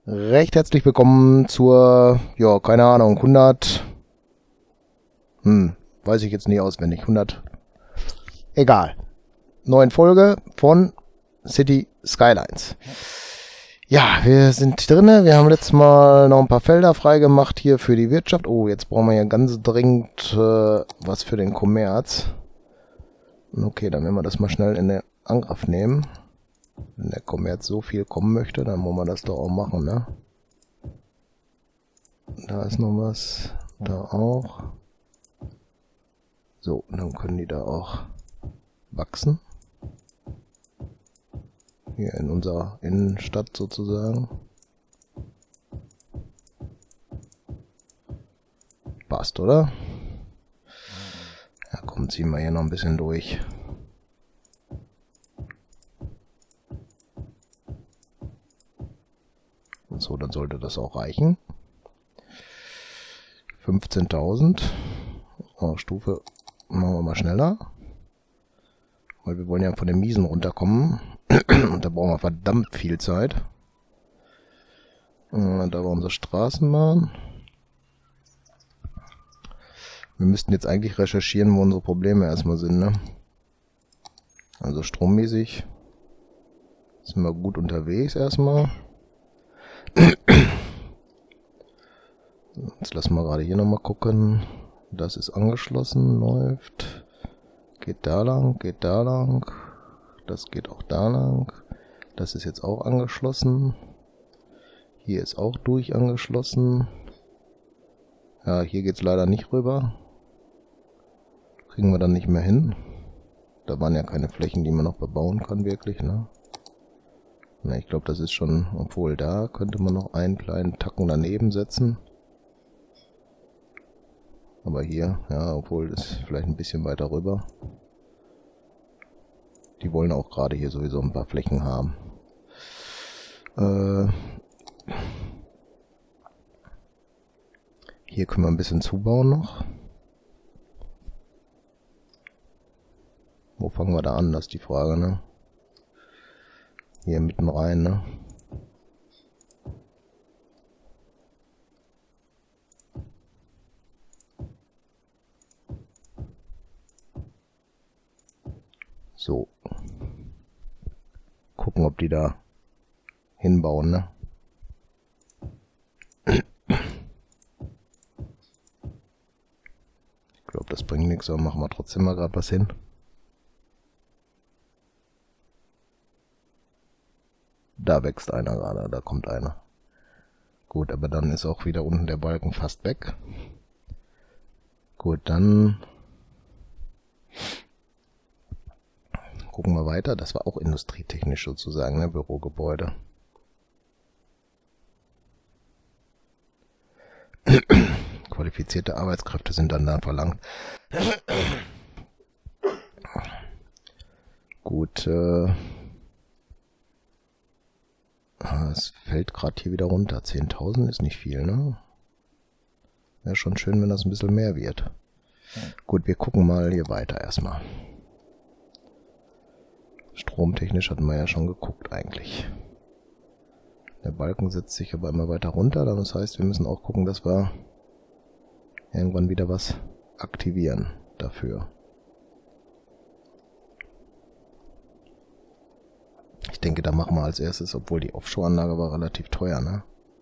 Recht herzlich willkommen zur, ja, keine Ahnung, 100, weiß ich jetzt nicht auswendig, 100, egal, neuen Folge von City Skylines. Ja, wir sind drinne, wir haben letztes Mal noch ein paar Felder freigemacht hier für die Wirtschaft. Oh, jetzt brauchen wir ja ganz dringend was für den Kommerz. Okay, dann werden wir das mal schnell in den Angriff nehmen. Wenn der Kommerz so viel kommen möchte, dann muss man das doch auch machen, ne? Da ist noch was. Da auch. So, dann können die da auch wachsen. Hier in unserer Innenstadt sozusagen. Passt, oder? Ja, komm, ziehen wir hier noch ein bisschen durch. Und so, dann sollte das auch reichen. 15.000. Oh, Stufe machen wir mal schneller. Weil wir wollen ja von den Miesen runterkommen. Und da brauchen wir verdammt viel Zeit. Und da war unsere Straßenbahn. Wir müssten jetzt eigentlich recherchieren, wo unsere Probleme erstmal sind, ne? Also strommäßig sind wir gut unterwegs erstmal. Jetzt lassen wir gerade hier nochmal gucken. Das ist angeschlossen, läuft. Geht da lang, geht da lang. Das geht auch da lang. Das ist jetzt auch angeschlossen. Hier ist auch durch angeschlossen. Ja, hier geht's leider nicht rüber. Kriegen wir dann nicht mehr hin. Da waren ja keine Flächen, die man noch bebauen kann, wirklich, ne? Na, ich glaube, das ist schon, obwohl da könnte man noch einen kleinen Tacken daneben setzen. Aber hier, ja, obwohl das vielleicht ein bisschen weiter rüber. Die wollen auch gerade hier sowieso ein paar Flächen haben. Hier können wir ein bisschen zubauen noch. Wo fangen wir da an, das ist die Frage, ne? Hier mitten rein, ne? So. Gucken, ob die da hinbauen, ne? Ich glaube, das bringt nichts, aber machen wir trotzdem mal gerade was hin. Da wächst einer gerade, da kommt einer. Gut, aber dann ist auch wieder unten der Balken fast weg. Gut, dann gucken wir weiter. Das war auch industrietechnisch sozusagen, ne? Bürogebäude. Qualifizierte Arbeitskräfte sind dann da verlangt. Gut, es fällt gerade hier wieder runter. 10.000 ist nicht viel, ne? Wäre schon schön, wenn das ein bisschen mehr wird. Gut, wir gucken mal hier weiter erstmal. Stromtechnisch hatten wir ja schon geguckt eigentlich. Der Balken setzt sich aber immer weiter runter. Das heißt, wir müssen auch gucken, dass wir irgendwann wieder was aktivieren dafür. Ich denke, da machen wir als erstes, obwohl die Offshore-Anlage war relativ teuer, ne?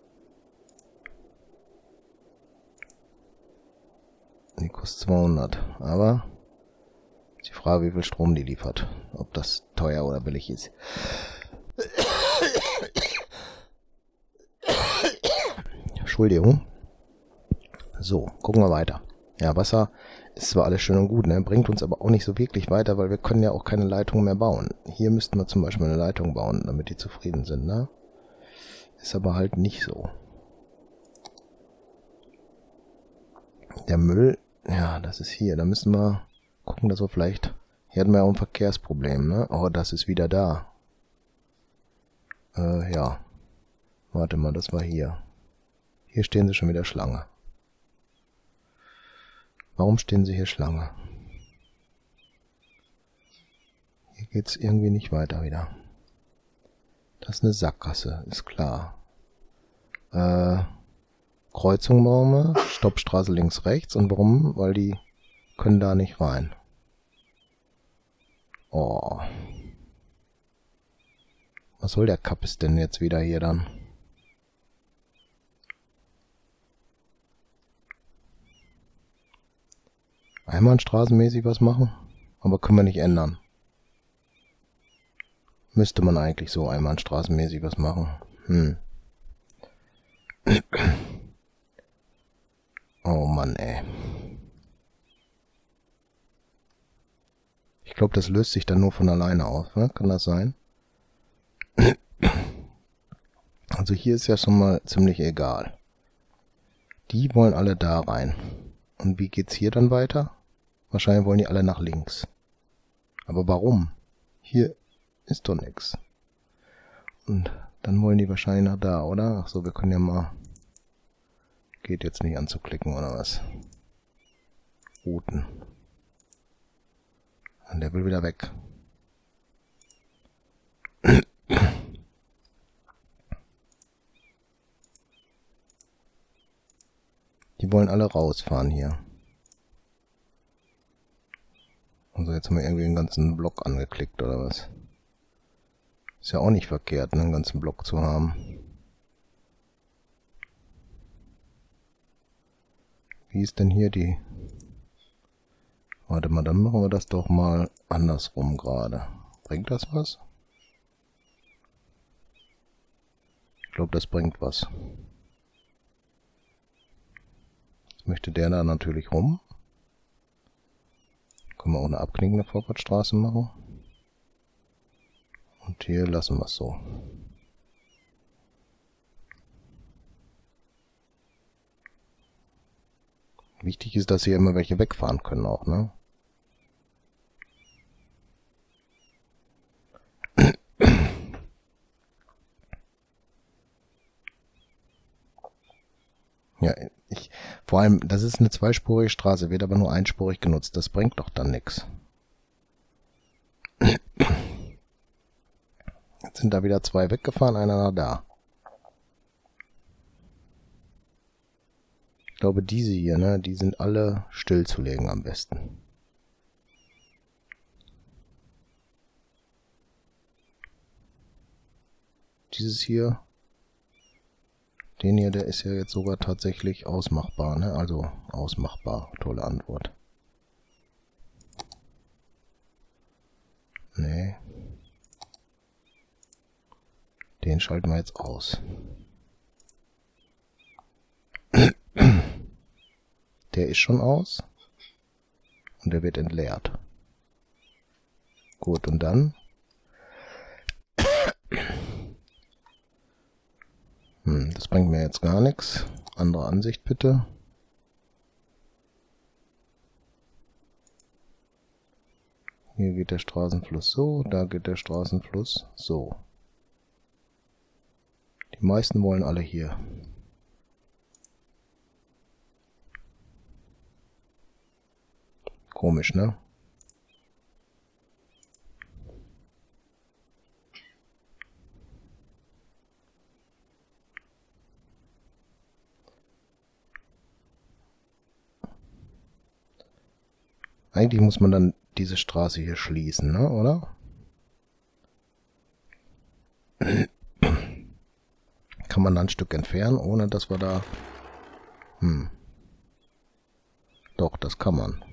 Die kostet 200, aber ist die Frage, wie viel Strom die liefert. Ob das teuer oder billig ist. Entschuldigung. So, gucken wir weiter. Ja, Wasser ist zwar alles schön und gut, ne? Bringt uns aber auch nicht so wirklich weiter, weil wir können ja auch keine Leitung mehr bauen. Hier müssten wir zum Beispiel eine Leitung bauen, damit die zufrieden sind, ne? Ist aber halt nicht so. Der Müll, ja, das ist hier. Da müssen wir gucken, dass wir vielleicht... Hier hatten wir ja auch ein Verkehrsproblem, ne? Oh, das ist wieder da. Ja. Warte mal, das war hier. Hier stehen sie schon wieder Schlange. Warum stehen sie hier Schlange? Hier geht's irgendwie nicht weiter wieder. Das ist eine Sackgasse, ist klar. Kreuzung bauen wir. Stoppstraße links, rechts. Und warum? Weil die können da nicht rein. Oh. Was soll der Kappes denn jetzt wieder hier dann? Einbahnstraßenmäßig was machen? Aber können wir nicht ändern. Müsste man eigentlich so einbahnstraßenmäßig was machen. Oh Mann, ey. Ich glaube, das löst sich dann nur von alleine auf, ne? Kann das sein? Also hier ist ja schon mal ziemlich egal. Die wollen alle da rein. Und wie geht's hier dann weiter? Wahrscheinlich wollen die alle nach links. Aber warum? Hier ist doch nix. Und dann wollen die wahrscheinlich nach da, oder? Ach so, wir können ja mal... Geht jetzt nicht anzuklicken, oder was? Routen. Und der will wieder weg. Die wollen alle rausfahren hier. Also jetzt haben wir irgendwie den ganzen Block angeklickt, oder was? Ist ja auch nicht verkehrt, einen ganzen Block zu haben. Wie ist denn hier die... Warte mal, dann machen wir das doch mal andersrum gerade. Bringt das was? Ich glaube, das bringt was. Jetzt möchte der da natürlich rum. Können wir auch eine abknickende Vorfahrtsstraße machen. Und hier lassen wir es so. Wichtig ist, dass hier immer welche wegfahren können auch, ne? Ja, vor allem, das ist eine zweispurige Straße, wird aber nur einspurig genutzt. Das bringt doch dann nichts. Jetzt sind da wieder zwei weggefahren, einer nach da. Ich glaube, diese hier, ne, die sind alle stillzulegen am besten. Dieses hier, den hier, der ist ja jetzt sogar tatsächlich ausmachbar, ne? Also ausmachbar, tolle Antwort. Nee. Den schalten wir jetzt aus. Der ist schon aus. Und der wird entleert. Gut, und dann? Das bringt mir jetzt gar nichts. Andere Ansicht bitte. Hier geht der Straßenfluss so, da geht der Straßenfluss so. Die meisten wollen alle hier. Komisch, ne? Eigentlich muss man dann diese Straße hier schließen, ne, oder? Kann man dann ein Stück entfernen, ohne dass wir da... Doch, das kann man.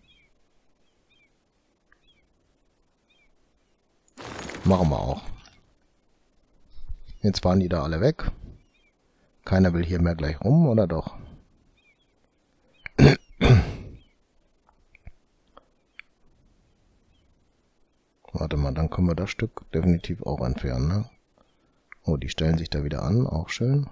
Machen wir auch. Jetzt fahren die da alle weg. Keiner will hier mehr gleich rum, oder doch? Warte mal, dann können wir das Stück definitiv auch entfernen, ne? Oh, die stellen sich da wieder an, auch schön.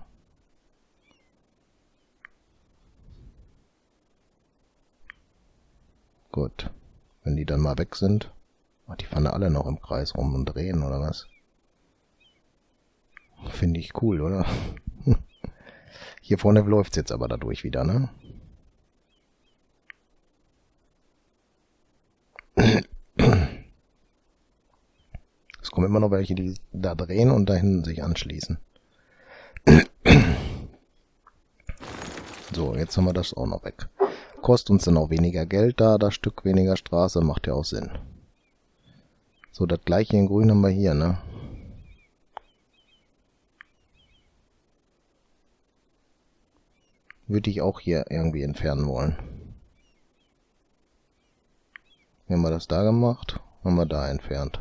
Gut. Wenn die dann mal weg sind. Ach, die fahren alle noch im Kreis rum und drehen, oder was? Finde ich cool, oder? Hier vorne läuft es jetzt aber dadurch wieder, ne? Es kommen immer noch welche, die da drehen und da hinten sich anschließen. So, jetzt haben wir das auch noch weg. Kostet uns dann auch weniger Geld da, das Stück weniger Straße, macht ja auch Sinn. So, das gleiche in grün haben wir hier, ne? Würde ich auch hier irgendwie entfernen wollen. Wie haben wir das da gemacht? Haben wir da entfernt.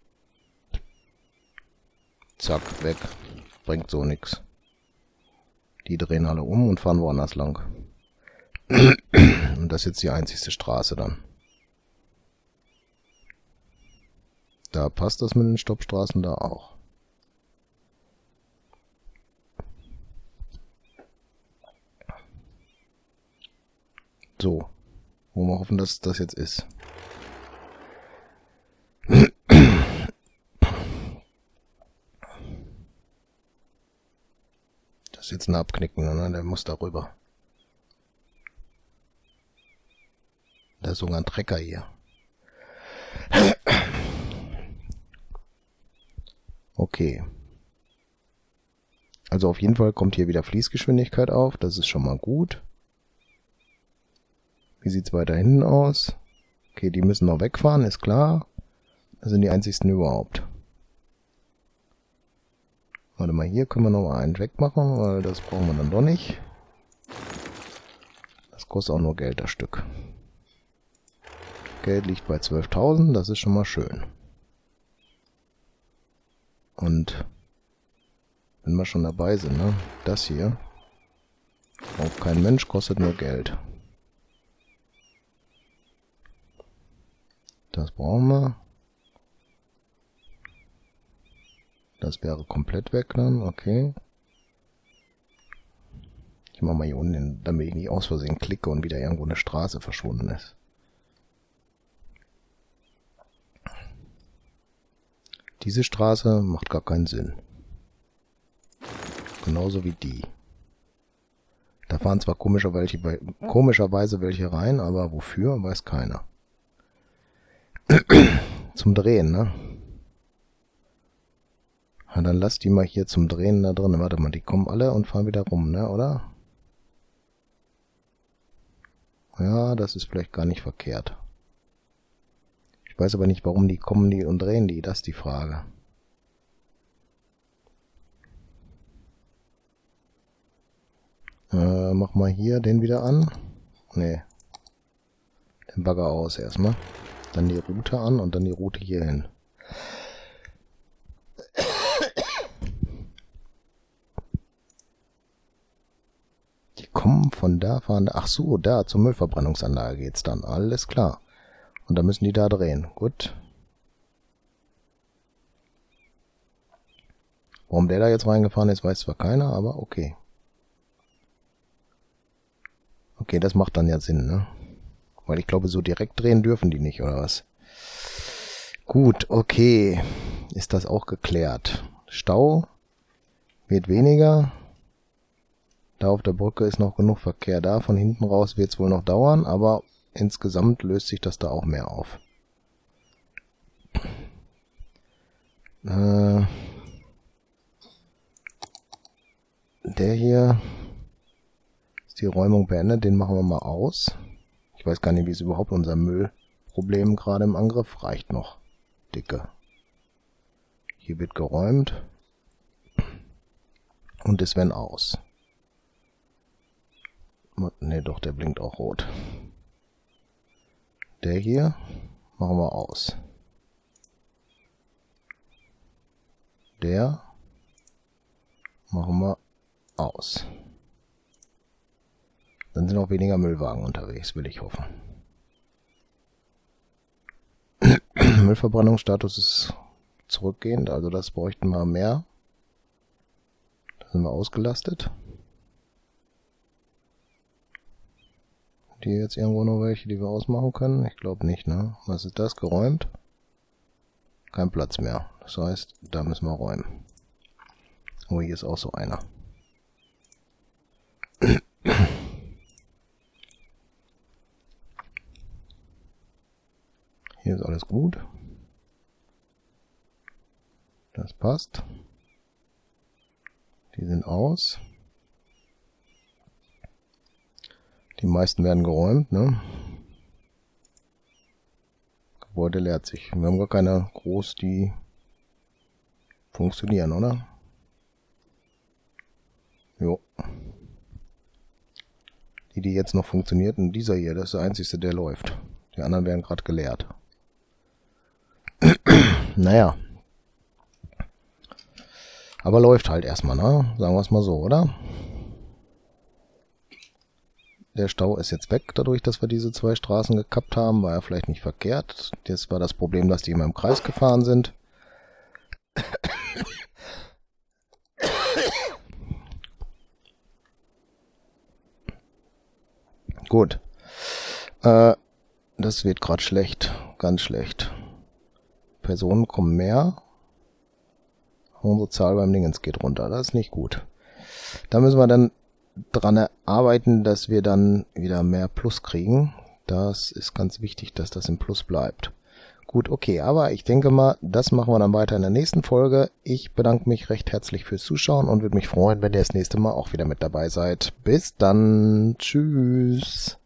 Zack, weg. Bringt so nichts. Die drehen alle um und fahren woanders lang. Und das ist jetzt die einzigste Straße dann. Da passt das mit den Stoppstraßen da auch. So. Wollen wir hoffen, dass das jetzt ist. Das ist jetzt ein Abknicken, ne? Der muss darüber. Da ist sogar ein Trecker hier. Okay. Also auf jeden Fall kommt hier wieder Fließgeschwindigkeit auf. Das ist schon mal gut. Wie sieht es weiter hinten aus? Okay, die müssen noch wegfahren, ist klar. Das sind die einzigsten überhaupt. Warte mal, hier können wir noch mal einen wegmachen, weil das brauchen wir dann doch nicht. Das kostet auch nur Geld, das Stück. Geld liegt bei 12.000, das ist schon mal schön. Und wenn wir schon dabei sind, ne? Das hier braucht kein Mensch, kostet nur Geld. Das brauchen wir. Das wäre komplett weg dann, okay. Ich mache mal hier unten hin, damit ich nicht aus Versehen klicke und wieder irgendwo eine Straße verschwunden ist. Diese Straße macht gar keinen Sinn. Genauso wie die. Da fahren zwar komischerweise welche rein, aber wofür, weiß keiner. Zum Drehen, ne? Na, dann lass die mal hier zum Drehen da drin. Warte mal, die kommen alle und fahren wieder rum, ne, oder? Ja, das ist vielleicht gar nicht verkehrt. Ich weiß aber nicht, warum die kommen die und drehen die. Das ist die Frage. Mach mal hier den wieder an. Nee. Den Bagger aus erstmal. Dann die Route an und dann die Route hier hin. Die kommen von da, fahren da. Ach so, da zur Müllverbrennungsanlage geht's dann. Alles klar. Und dann müssen die da drehen. Gut. Warum der da jetzt reingefahren ist, weiß zwar keiner, aber okay. Okay, das macht dann ja Sinn, ne? Weil ich glaube, so direkt drehen dürfen die nicht, oder was? Gut, okay. Ist das auch geklärt. Stau wird weniger. Da auf der Brücke ist noch genug Verkehr da. Von hinten raus wird es wohl noch dauern, aber insgesamt löst sich das da auch mehr auf. Der hier ist die Räumung beendet. Den machen wir mal aus. Ich weiß gar nicht, wie es überhaupt unser Müllproblem gerade im Angriff reicht noch. Dicke. Hier wird geräumt. Und ist wenn aus. Ne, doch, der blinkt auch rot. Der hier machen wir aus. Der machen wir aus. Dann sind auch weniger Müllwagen unterwegs, will ich hoffen. Müllverbrennungsstatus ist zurückgehend, also das bräuchten wir mehr. Da sind wir ausgelastet. Die jetzt irgendwo noch welche, die wir ausmachen können? Ich glaube nicht, ne? Was ist das? Geräumt? Kein Platz mehr. Das heißt, da müssen wir räumen. Oh, hier ist auch so einer. Hier ist alles gut. Das passt. Die sind aus. Die meisten werden geräumt, ne? Gebäude leert sich. Wir haben gar keine groß, die funktionieren, oder? Jo. Die jetzt noch funktioniert, und dieser hier, das ist der einzige, der läuft. Die anderen werden gerade geleert. Naja. Aber läuft halt erstmal, ne? Sagen wir es mal so, oder? Der Stau ist jetzt weg, dadurch, dass wir diese 2 Straßen gekappt haben. War ja vielleicht nicht verkehrt. Das war das Problem, dass die immer im Kreis gefahren sind. Gut. Das wird gerade schlecht. Ganz schlecht. Personen kommen mehr. Unsere Zahl beim Dingens geht runter. Das ist nicht gut. Da müssen wir dann dran arbeiten, dass wir dann wieder mehr Plus kriegen. Das ist ganz wichtig, dass das im Plus bleibt. Gut, okay, aber ich denke mal, das machen wir dann weiter in der nächsten Folge. Ich bedanke mich recht herzlich fürs Zuschauen und würde mich freuen, wenn ihr das nächste Mal auch wieder mit dabei seid. Bis dann. Tschüss.